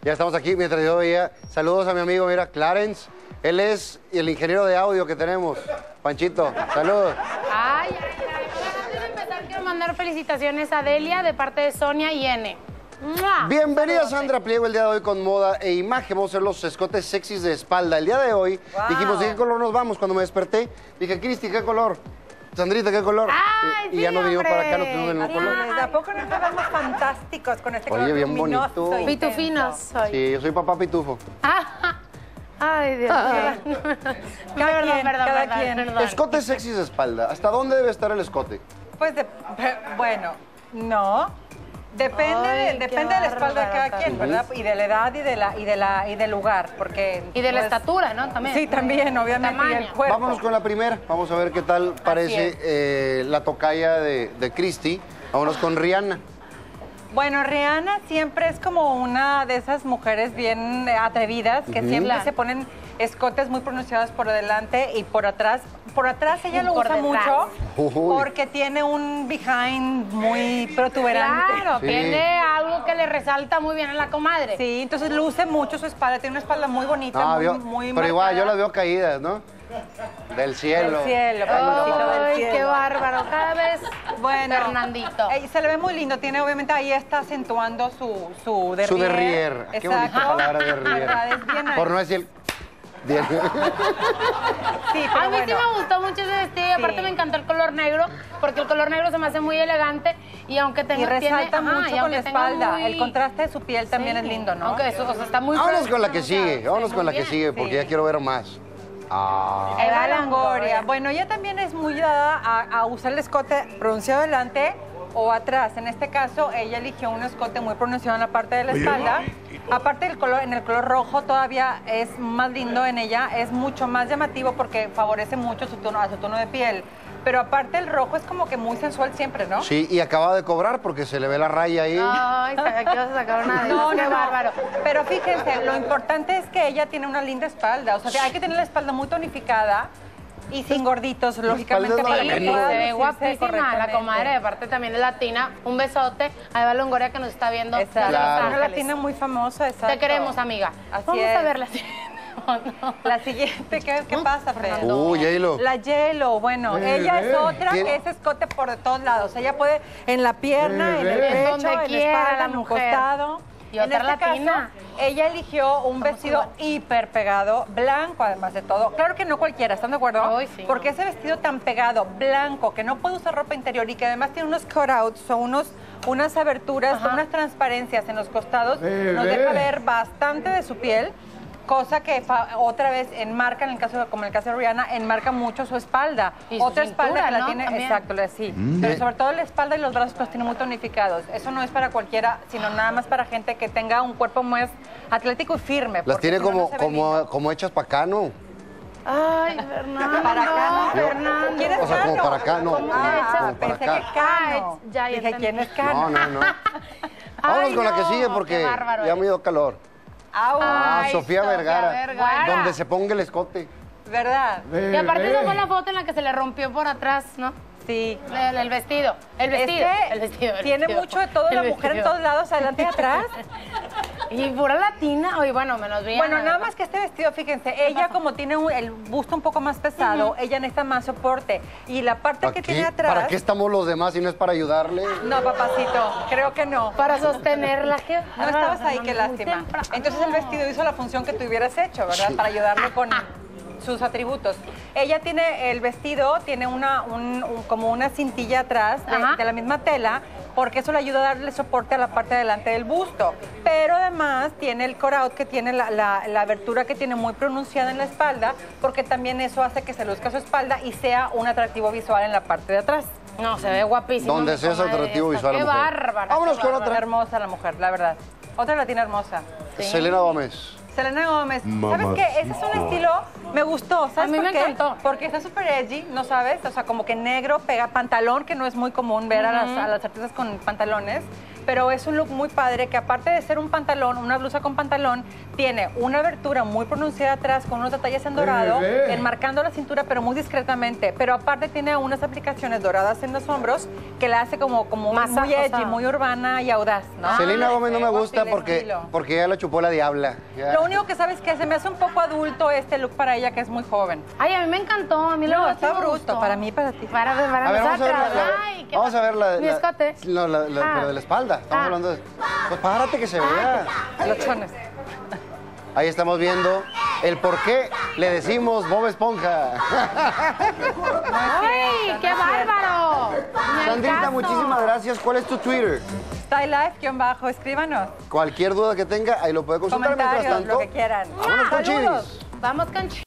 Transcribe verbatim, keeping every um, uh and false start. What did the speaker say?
Ya estamos aquí mientras yo veía. Saludos a mi amigo, mira, Clarence. Él es el ingeniero de audio que tenemos. Panchito, saludos. Ay, ay, ay. Bueno, antes de empezar, quiero mandar felicitaciones a Delia de parte de Sonia y N. ¡Mua! Bienvenida, Saludos. Sandra Pliego, el día de hoy con moda e imagen. Vamos a hacer los escotes sexys de espalda. El día de hoy Wow. dijimos, ¿de qué color nos vamos? Cuando me desperté, dije, Cristi, ¿qué color? Sandrita, ¿qué color? Ay, y, y ya sí, nos vinimos hombre. para acá, nos pusimos del mismo color. ¿De a poco no te vemos fantásticos con este Oye, color bien luminoso bonito. y Pitufinos intenso? soy. Sí, yo soy papá pitufo. Ah, ay, Dios mío. Cada Perdón, quien, perdón, cada perdón, quien. perdón. Escotes sexys de espalda. ¿Hasta dónde debe estar el escote? Pues, de- bueno, no. Depende, Ay, de, qué depende de la espalda de cada bárbara, quien, ¿verdad? Y de la edad y de la y de la y del lugar, porque Y de la pues, estatura, ¿no? También. Sí, también, obviamente, y el Tamaño. cuerpo. Vámonos con la primera. Vamos a ver qué tal parece es. eh, la tocaya de, de Cristi. Vámonos con Rihanna. Bueno, Rihanna siempre es como una de esas mujeres bien eh, atrevidas que siempre Claro. se ponen escotes muy pronunciados por delante y por atrás. Por atrás ella Y lo por usa detrás. mucho Uy. porque tiene un behind muy protuberante. Claro, Sí. tiene algo que le resalta muy bien a la comadre. Sí, entonces luce mucho su espalda, tiene una espalda muy bonita, Ah, muy, vio- muy pero igual, marcada. yo las veo caídas, ¿no? Del cielo. Del cielo, Fernandito, del Ay, cielo. qué bárbaro. Cada vez, Bueno, Fernandito. eh, se le ve muy lindo, tiene obviamente ahí está acentuando su su derrier. Su derrier. Qué bonita Exacto. palabra, derrier. ¿Verdad? Es bien Por no nice. decir... Bien. Sí, A pero mí bueno. sí me gustó mucho ese vestido y aparte Sí. me encantó el color negro, porque el color negro se me hace muy elegante y aunque tenga... Y resalta tiene, ajá, mucho y con aunque la tenga espalda. muy- El contraste de su piel también Sí. es lindo, ¿no? Aunque eso, o sea, está muy... Vámonos con la que pronunciado, sigue. sí, Vámonos muy con la que bien. sigue porque Sí. ya quiero ver más. Ah. Eva Eva Longoria. Longoria. Bueno, ella también es muy dada a, a usar el escote pronunciado adelante o atrás. En este caso, ella eligió un escote muy pronunciado en la parte de la espalda. Aparte del color, en el color rojo todavía es más lindo en ella, es mucho más llamativo porque favorece mucho su tono, a su tono de piel. Pero aparte el rojo es como que muy sensual siempre, ¿no? Sí, y acaba de cobrar porque se le ve la raya ahí. Ay, sabía que ibas a sacar una de No, esas. Qué no, no. bárbaro. Pero fíjense, lo importante es que ella tiene una linda espalda. O sea, que hay que tener la espalda muy tonificada y sin gorditos, lógicamente, espalda es para la que menos. pueda Se ve lucirse guapísima la correctamente. comadre, aparte también es latina. Un besote a Eva Longoria que nos está viendo. Exacto. desde Los Claro. Una Ángeles. latina muy famosa, exacto. Te queremos, amiga. Así Vamos es. a verla. No, no. La siguiente, ¿qué, qué pasa, Fer? Uy, J-Lo. La J-Lo, bueno, ella es otra ¿Quién? que es escote por de todos lados. Ella puede en la pierna, en el En pecho, donde en la quiera, espalda, la en un mujer. costado. Y en otra este latina. caso, ella eligió un vestido igual. hiper pegado, blanco además de todo. Claro que no cualquiera, ¿están de acuerdo? Ay, sí, Porque no. ese vestido tan pegado, blanco, que no puede usar ropa interior y que además tiene unos cutouts o unos, unas aberturas, Ajá. unas transparencias en los costados, nos deja ver bastante de su piel. Cosa que fa- otra vez enmarca, en el caso de- como en el caso de Rihanna, enmarca mucho su espalda. Y su Otra espalda cintura, que la ¿no? tiene, También. exacto, la- sí. Pero sobre todo la espalda y los brazos que los tiene muy tonificados. Eso no es para cualquiera, sino nada más para gente que tenga un cuerpo más atlético y firme. Las porque tiene si no, no como, se ve como, lindo. como hechas para acá, ¿no? Ay, Fernando. Para acá, ¿no? Fernando. ¿Quién es O sea, como Cano? para acá, no. ¿Cómo Ah, le echas? Como para pensé acá. que Cano. Ah, ya, ya Dije, entendí. ¿quién es Cano? No, no, no. Vámonos Ay, con la que no, sigue qué porque bárbaro ya eres. me dio calor. Au, Ah, Ay, Sofía Sofía Vergara. Vergara. Donde se ponga el escote. ¿verdad? Y aparte esa fue la foto en la que se le rompió por atrás, ¿no? Sí. El, el vestido. El Es vestido. que el vestido. el tiene vestido. mucho de todo, El la mujer en vestido. todos lados, adelante y atrás. Y pura latina. Oye, bueno, menos bien. Bueno, nada más que este vestido, fíjense, ella como tiene un- el busto un poco más pesado, ella necesita más soporte. Y la parte ¿Para que qué? tiene atrás... ¿Para qué estamos los demás si no es para ayudarle? No, papacito, creo que no. Para sostenerla. ¿Qué? No estabas ahí, qué lástima. Entonces el vestido hizo la función que tú hubieras hecho, ¿verdad? Para ayudarle con sus atributos. Ella tiene, el vestido tiene una, un- un- como una cintilla atrás de, Ajá. de la misma tela, porque eso le ayuda a darle soporte a la parte de delante del busto. Pero además tiene el cutout que tiene la, la- la abertura que tiene muy pronunciada en la espalda, porque también eso hace que se luzca su espalda y sea un atractivo visual en la parte de atrás. No, se ve guapísima. Donde mi sea ese comadre atractivo esta. visual a Qué la mujer. bárbara. Vámonos qué con bárbara. otra. Hermosa la mujer, la verdad. Otra latina hermosa. Selena Gómez. Selena Gómez. ¿Sabes qué? Ese es un estilo, me gustó. ¿Sabes A mí por me qué? encantó. Porque está súper edgy, ¿no sabes? O sea, como que negro, pega pantalón, que no es muy común ver a, las, a las artistas con pantalones. pero es un look muy padre que aparte de ser un pantalón, una blusa con pantalón, tiene una abertura muy pronunciada atrás con unos detalles en dorado, Bebé. enmarcando la cintura, pero muy discretamente. Pero aparte tiene unas aplicaciones doradas en los hombros que la hace como, como Más, muy o edgy, sea. muy urbana y audaz, ¿no? Selena Gómez no me Estilo, gusta porque, estilo. porque ya la chupó la diabla. Ya. Lo único que sabes que se me hace un poco adulto este look para ella, que es muy joven. Ay, a mí me encantó. A mí No, lo está me bruto, gustó. para mí y para ti. Para, para A ver, vamos a ver la, nosotras. la- Ay, qué vamos a ver la, Mi la- escote. no, la, la- Ah. pero de la espalda. Estamos Ah. hablando de... Pues párate que se vea. Los chones. Ahí estamos viendo el por qué le decimos Bob Esponja. ¡Ay, qué bárbaro! Ni al Sandrita, caso. muchísimas gracias. ¿Cuál es tu Twitter? Style Life, guión bajo, escríbanos. Cualquier duda que tenga, ahí lo puede consultar. Mientras Comentarios, tanto, lo que quieran. vámonos con Saludos. Chivis. Vamos con